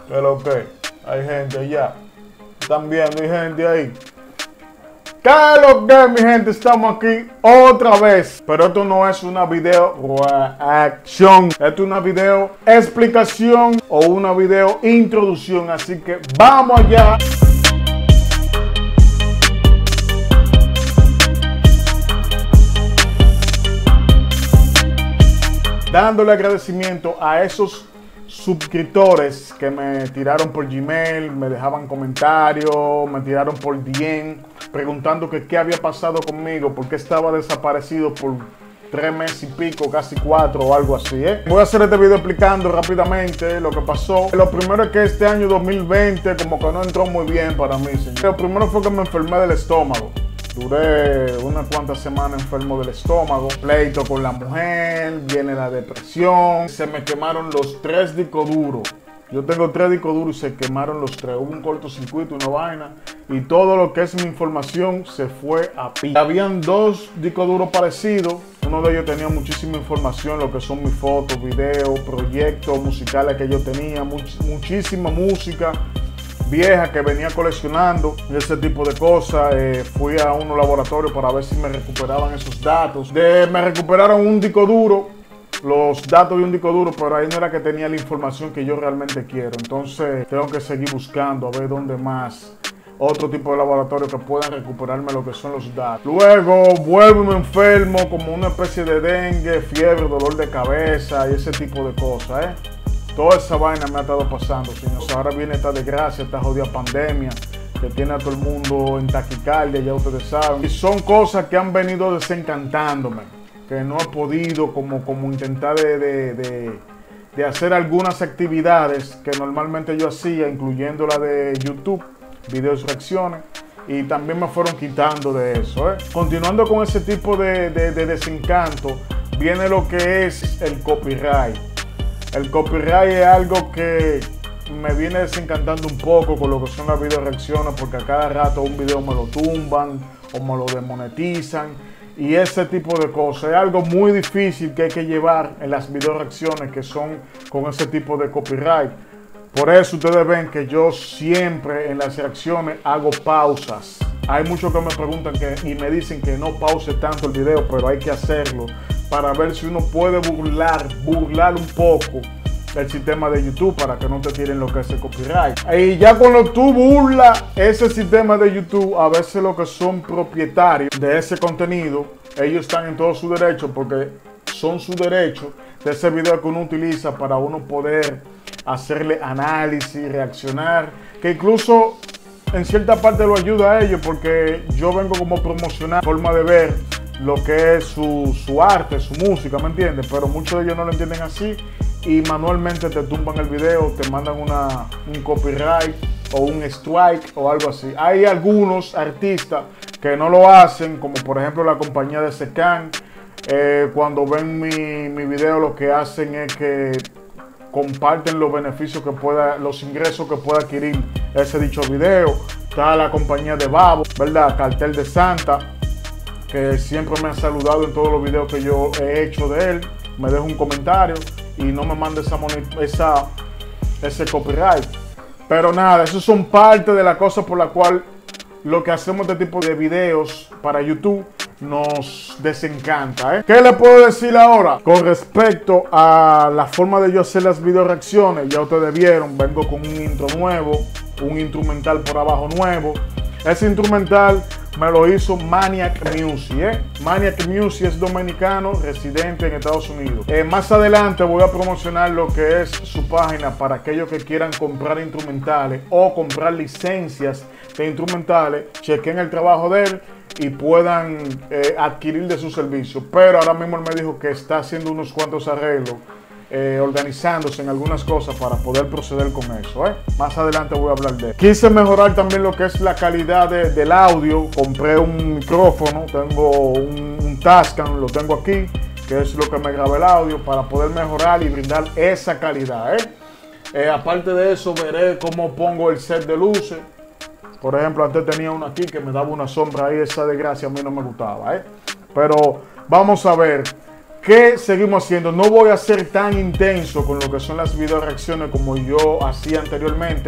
¿Qué es lo que? Hay gente ya. ¿Están viendo? Hay gente ahí. ¿Qué es lo que, mi gente? Estamos aquí otra vez. Pero esto no es una video reacción. Esto es una video explicación o una video introducción. Así que vamos allá. Dándole agradecimiento a esos suscriptores que me tiraron por Gmail, me dejaban comentarios, me tiraron por DM, preguntando que qué había pasado conmigo, por qué estaba desaparecido por 3 meses y pico, casi 4 o algo así, Voy a hacer este video explicando rápidamente lo que pasó. Lo primero es que este año 2020 como que no entró muy bien para mí, señor. Lo primero fue que me enfermé del estómago. Duré unas cuantas semanas enfermo del estómago, pleito con la mujer, viene la depresión, se me quemaron los 3 discos duros. Yo tengo 3 discos duros y se quemaron los 3. Hubo un cortocircuito, una vaina, y todo lo que es mi información se fue a pique. Habían 2 discos duros parecidos. Uno de ellos tenía muchísima información, lo que son mis fotos, videos, proyectos musicales que yo tenía, muchísima música vieja que venía coleccionando, ese tipo de cosas. Fui a unos laboratorios para ver si me recuperaban esos datos. Me recuperaron un disco duro, los datos de un disco duro, pero ahí no era que tenía la información que yo realmente quiero. Entonces tengo que seguir buscando a ver dónde más, otro tipo de laboratorio que puedan recuperarme lo que son los datos. Luego vuelvo y me enfermo como una especie de dengue, fiebre, dolor de cabeza y ese tipo de cosas, Toda esa vaina me ha estado pasando, señores. Ahora viene esta desgracia, esta jodida pandemia que tiene a todo el mundo en taquicardia, ya ustedes saben. Y son cosas que han venido desencantándome, que no he podido como intentar de hacer algunas actividades que normalmente yo hacía, incluyendo la de YouTube, videos reacciones, y también me fueron quitando de eso, Continuando con ese tipo de desencanto, viene lo que es el copyright. El copyright es algo que me viene desencantando un poco con lo que son las video reacciones, porque a cada rato un video me lo tumban o me lo demonetizan y ese tipo de cosas. Es algo muy difícil que hay que llevar en las video reacciones que son con ese tipo de copyright. Por eso ustedes ven que yo siempre en las reacciones hago pausas. Hay muchos que me preguntan y me dicen que no pause tanto el video, pero hay que hacerlo para ver si uno puede burlar un poco el sistema de YouTube para que no te tiren lo que es el copyright. Y ya cuando tú burlas ese sistema de YouTube, a veces los que son propietarios de ese contenido, ellos están en todo su derecho, porque son su derecho de ese video que uno utiliza para uno poder hacerle análisis, reaccionar, que incluso en cierta parte lo ayuda a ellos, porque yo vengo como promocionar forma de ver lo que es su arte, su música, ¿me entiendes? Pero muchos de ellos no lo entienden así y manualmente te tumban el video, te mandan un copyright o un strike o algo así. Hay algunos artistas que no lo hacen, como por ejemplo la compañía de Secan. Cuando ven mi video, lo que hacen es que comparten los beneficios los ingresos que pueda adquirir ese dicho video. Está la compañía de Babo, ¿verdad? Cartel de Santa, que siempre me ha saludado en todos los videos que yo he hecho de él. Me deja un comentario y no me manda ese copyright. Pero nada, eso son parte de la cosa por la cual lo que hacemos este tipo de videos para YouTube nos desencanta, ¿Qué le puedo decir ahora? Con respecto a la forma de yo hacer las video reacciones, ya ustedes vieron, vengo con un intro nuevo, un instrumental por abajo nuevo. Ese instrumental me lo hizo Maniac Music, Maniac Music es dominicano, residente en Estados Unidos. Más adelante voy a promocionar lo que es su página para aquellos que quieran comprar instrumentales o comprar licencias de instrumentales. Chequen el trabajo de él y puedan adquirir de su servicio. Pero ahora mismo él me dijo que está haciendo unos cuantos arreglos, organizándose en algunas cosas para poder proceder con eso, Más adelante voy a hablar de él. Quise mejorar también lo que es la calidad del audio. Compré un micrófono, tengo un Tascam, lo tengo aquí, que es lo que me graba el audio, para poder mejorar y brindar esa calidad, aparte de eso, veré cómo pongo el set de luces. Por ejemplo, antes tenía uno aquí que me daba una sombra ahí, esa desgracia a mí no me gustaba, Pero vamos a ver ¿Qué seguimos haciendo? No voy a ser tan intenso con lo que son las video reacciones como yo hacía anteriormente,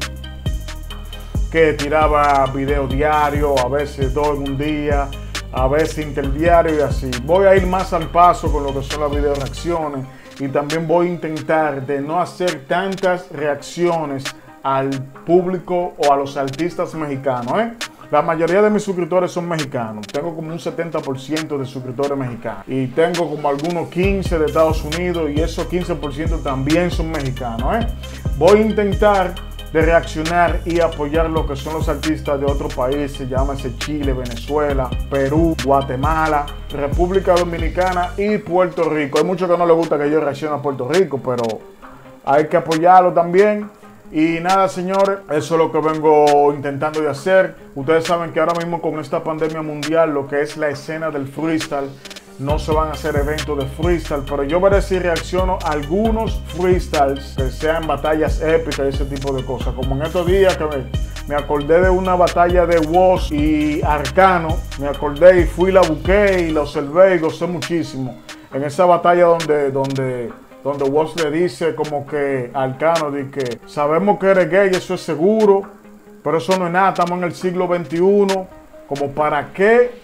que tiraba video diario, a veces 2 en un día, a veces interdiario y así. Voy a ir más al paso con lo que son las video reacciones y también voy a intentar de no hacer tantas reacciones al público o a los artistas mexicanos, La mayoría de mis suscriptores son mexicanos. Tengo como un 70% de suscriptores mexicanos. Y tengo como algunos 15 de Estados Unidos y esos 15% también son mexicanos, Voy a intentar de reaccionar y apoyar lo que son los artistas de otros países, llámese Chile, Venezuela, Perú, Guatemala, República Dominicana y Puerto Rico. Hay muchos que no les gusta que yo reaccione a Puerto Rico, pero hay que apoyarlo también. Y nada, señores, eso es lo que vengo intentando de hacer. Ustedes saben que ahora mismo con esta pandemia mundial, lo que es la escena del freestyle, no se van a hacer eventos de freestyle, pero yo veré si reacciono a algunos freestyles que sean batallas épicas y ese tipo de cosas. Como en estos días que me acordé de una batalla de Woz y Arcano, me acordé y fui, la busqué y la observé y gocé muchísimo. En esa batalla donde Woz le dice como que a Arcano, dice que sabemos que eres gay, eso es seguro, pero eso no es nada, estamos en el siglo XXI, como para qué,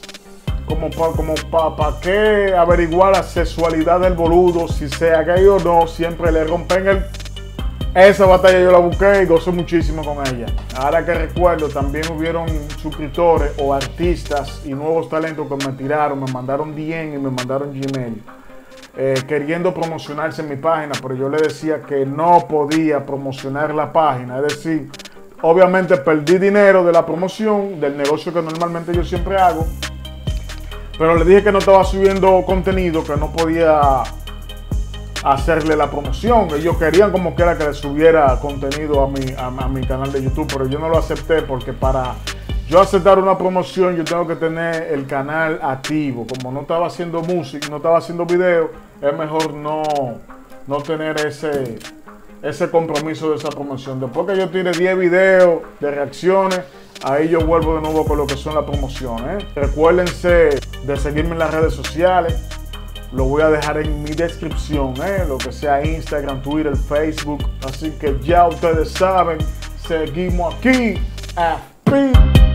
para qué averiguar la sexualidad del boludo, si sea gay o no, siempre le rompen Esa batalla yo la busqué y gocé muchísimo con ella. Ahora que recuerdo, también hubieron suscriptores o artistas y nuevos talentos que me tiraron, me mandaron DM y me mandaron Gmail. Queriendo promocionarse en mi página, pero yo le decía que no podía promocionar la página, es decir, obviamente perdí dinero de la promoción, del negocio que normalmente yo siempre hago, pero le dije que no estaba subiendo contenido, que no podía hacerle la promoción. Ellos querían como quiera que le subiera contenido a mi canal de YouTube, pero yo no lo acepté porque para yo aceptar una promoción yo tengo que tener el canal activo. Como no estaba haciendo música, no estaba haciendo video, es mejor no tener ese compromiso de esa promoción. Después que yo tire 10 videos de reacciones, ahí yo vuelvo de nuevo con lo que son las promociones. Recuérdense de seguirme en las redes sociales. Lo voy a dejar en mi descripción, lo que sea Instagram, Twitter, Facebook. Así que ya ustedes saben, seguimos aquí.